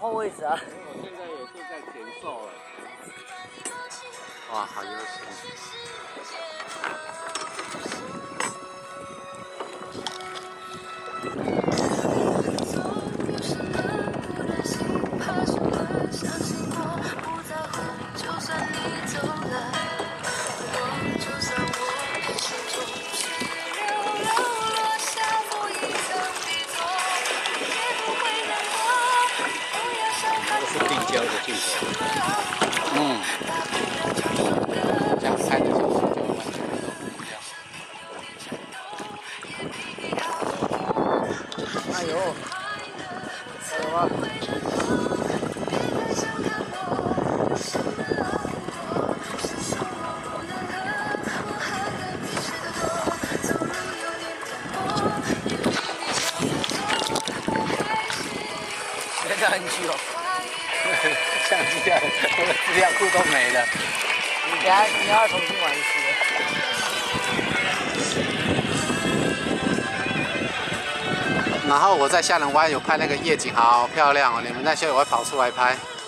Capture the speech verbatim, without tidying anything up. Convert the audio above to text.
换位置啊。 我现在也是在前奏了。 哇，好悠闲。 是定焦的镜头， 嗯，这样拍的就是就完全都不一样。 哎呦，有吗？别这样去哦。 相机啊，我的资料库都没了。 你等下你要重新玩一次。 然后我在下人湾有拍那个夜景，好漂亮哦！你们那些我会跑出来拍。